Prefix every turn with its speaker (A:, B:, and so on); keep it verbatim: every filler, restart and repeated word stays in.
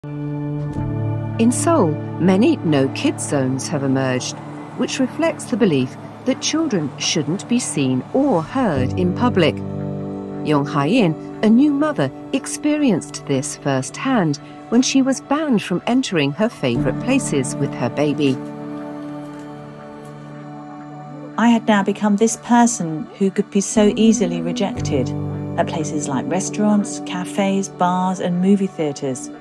A: In Seoul, many no-kids zones have emerged, which reflects the belief that children shouldn't be seen or heard in public. Yong Hye-in, a new mother, experienced this firsthand when she was banned from entering her favourite places with her baby.
B: I had now become this person who could be so easily rejected at places like restaurants, cafes, bars and movie theatres.